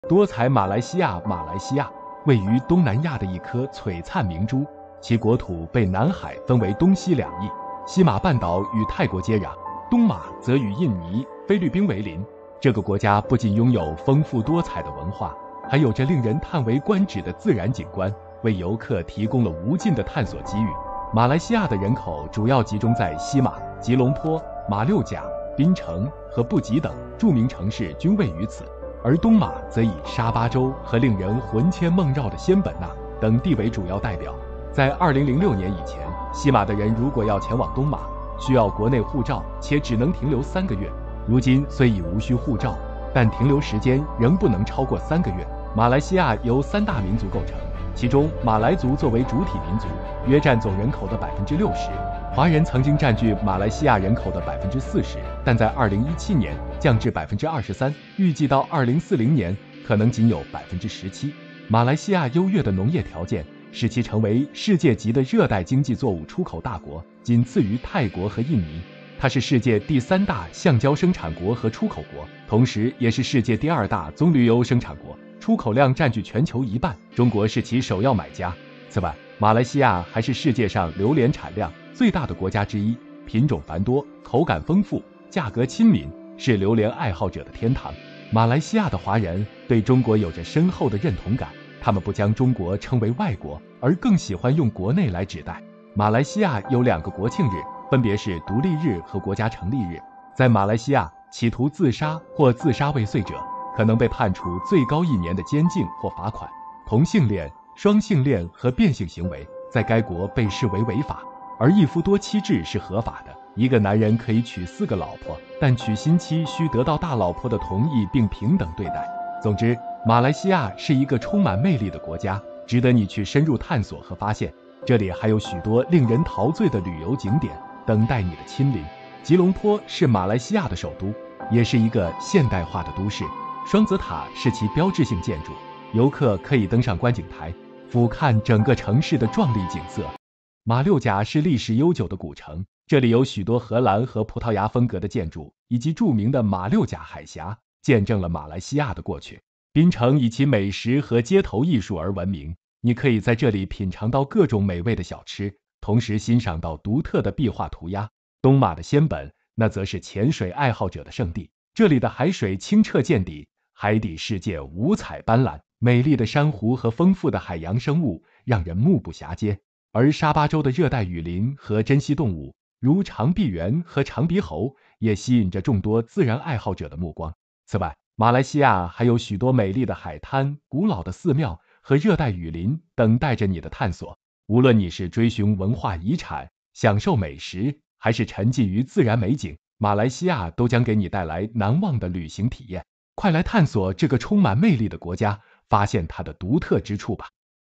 多彩马来西亚，马来西亚位于东南亚的一颗璀璨明珠，其国土被南海分为东西两翼，西马半岛与泰国接壤，东马则与印尼、菲律宾为邻。这个国家不仅拥有丰富多彩的文化，还有着令人叹为观止的自然景观，为游客提供了无尽的探索机遇。马来西亚的人口主要集中在西马、吉隆坡、马六甲、槟城和布吉等著名城市均位于此，而东马则以沙巴州和令人魂牵梦绕的仙本那等地为主要代表。在2006年以前，西马的人如果要前往东马，需要国内护照，且只能停留3个月。如今虽已无需护照，但停留时间仍不能超过3个月。马来西亚由3大民族构成，其中马来族作为主体民族，约占总人口的60%。华人曾经占据马来西亚人口的40%，但在2017年降至23%，预计到2040年可能仅有17%。马来西亚优越的农业条件使其成为世界级的热带经济作物出口大国，仅次于泰国和印尼。它是世界第3大橡胶生产国和出口国，同时也是世界第2大棕榈油生产国，出口量占据全球1半，中国是其首要买家。此外，马来西亚还是世界上榴莲产量最大的国家之一，品种繁多，口感丰富，价格亲民，是榴莲爱好者的天堂。马来西亚的华人对中国有着深厚的认同感，他们不将中国称为外国，而更喜欢用国内来指代。马来西亚有2个国庆日，分别是独立日和国家成立日。在马来西亚，企图自杀或自杀未遂者可能被判处最高1年的监禁或罚款。同性恋、双性恋和变性行为在该国被视为违法，而一夫多妻制是合法的。一个男人可以娶4个老婆，但娶新妻需得到大老婆的同意并平等对待。总之，马来西亚是一个充满魅力的国家，值得你去深入探索和发现。这里还有许多令人陶醉的旅游景点等待你的亲临。吉隆坡是马来西亚的首都，也是一个现代化的都市。双子塔是其标志性建筑，游客可以登上观景台，俯瞰整个城市的壮丽景色。马六甲是历史悠久的古城，这里有许多荷兰和葡萄牙风格的建筑，以及著名的马六甲海峡，见证了马来西亚的过去。槟城以其美食和街头艺术而闻名，你可以在这里品尝到各种美味的小吃，同时欣赏到独特的壁画涂鸦。东马的仙本那则是潜水爱好者的圣地，这里的海水清澈见底，海底世界五彩斑斓，美丽的珊瑚和丰富的海洋生物让人目不暇接。而沙巴州的热带雨林和珍稀动物，如长臂猿和长鼻猴，也吸引着众多自然爱好者的目光。此外，马来西亚还有许多美丽的海滩、古老的寺庙和热带雨林等待着你的探索。无论你是追寻文化遗产、享受美食，还是沉浸于自然美景，马来西亚都将给你带来难忘的旅行体验。快来探索这个充满魅力的国家，发现它的独特之处吧。